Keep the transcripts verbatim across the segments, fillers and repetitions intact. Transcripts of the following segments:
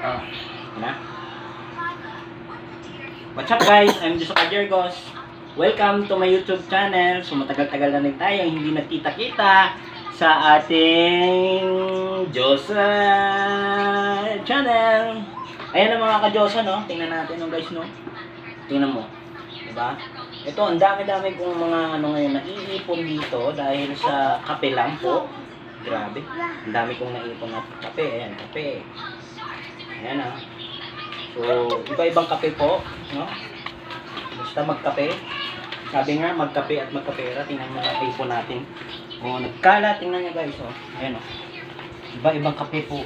Oh, na. What's up guys? I'm Joshua Jargos. Welcome to my YouTube channel. So matagal-tagal na rin tayo hindi nagkita-kita sa ating Josa channel. Ayan ang mga ka-Josa, no? Tingnan natin, no guys, no? Tingnan mo. Diba? Ito, ang dami-dami kong mga ano ngayon naiipon dito dahil sa kape lang po. Grabe. Ang dami kong naipon na kape. Ayan, kape. Ayan ah. So, iba-ibang kape po, no? Basta magkape. Sabi nga, magkape at magkapera. Tingnan mo na ipon natin. O, nagkala. Tingnan nyo guys, oh. Ayan oh. Iba-ibang kape po.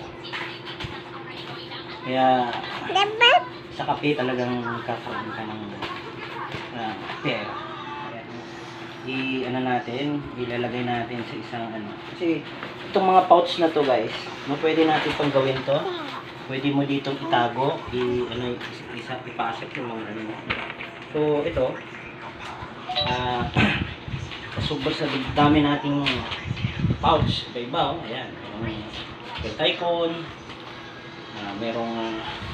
Kaya, sa kape talagang kakaroon ka ng uh, pera. Ayan. I-ano natin, ilalagay natin sa isang ano. Kasi, itong mga pouch na to guys, no, pwede natin pang gawin to. Pwede mo ditong itago, i ano isa ipasok yung mga ano. So ito, ah uh, super sa dami nating pouch, iba-iba, oh. Ayan, merong Tycoon, uh, merong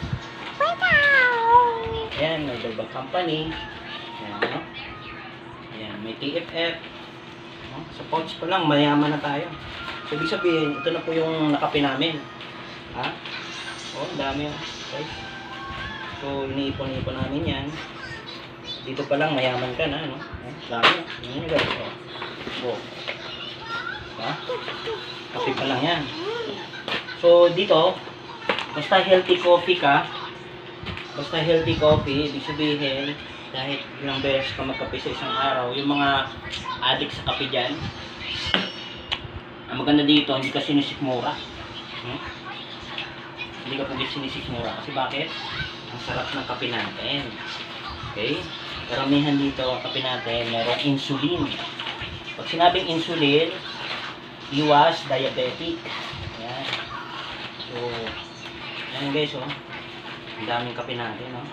ayan, may iba company. Ayan, no? Ayan, may T F F. No? Sa pouch pa lang, mayaman na tayo. So ibig sabihin, ito na po yung nakape namin. Ha? Oh, dami oh, guys. So, iniipon-ipon namin yan. Dito pa lang, mayaman ka na, no? Oh, dami. Yan guys, oh. Oh. Ha? Kape pa lang yan. So, dito, basta healthy coffee ka, basta healthy coffee, ibig sabihin, kahit ilang beses ka magkape sa isang araw, yung mga addict sa kape dyan, ang maganda dito, hindi ka sinisikmura. Hmm? Hindi ka pwede sinisikmura. Kasi bakit? Ang sarap ng kape natin. Okay? Karamihan dito, ang kape natin, merong insulin. Pag sinabing insulin, iwas diabetic. Ayan. So, ayan guys, oh. Ang daming kape natin, no?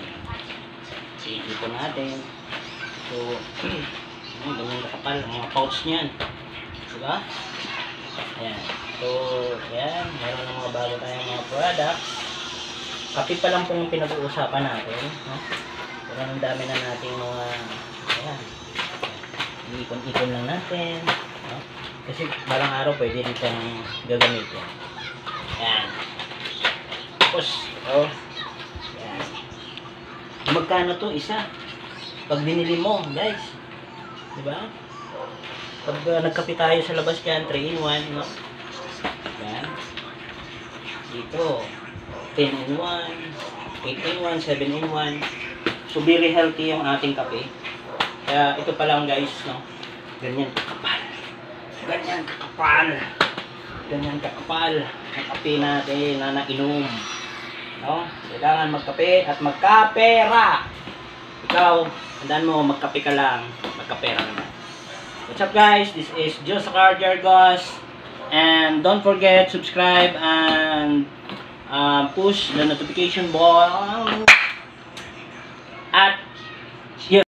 Ipon natin. So, ayan, ganyan kapal. Ang mga pouch niyan. Diba? Ayan. So, ayan. Meron ng mga bago tayong mga products. Kape pa lang pong pinag-uusapan natin. No? Pero ang dami na nating mga ayan. Ipon-ipon lang natin. No? Kasi balang araw pwede rin itong gagamitin. Ayan. Tapos, oh. Ayan. Magkano to isa? Pag binili mo, guys. Diba? Pag uh, nagkape tayo sa labas dyan, three in one, no? Yan. Dito, ten in one, eight in one, seven in one. So, very healthy yung ating kape. Kaya, ito pa lang guys, no? Ganyan kakapal. Ganyan kakapal. Ganyan kakapal. Ang kape natin na nainom. No? Kailangan magkape at magkapera. Ikaw, tandaan mo, magkape ka lang, magkapera naman. What's up guys? This is Joshua Jargos. And don't forget, subscribe and uh, push the notification bell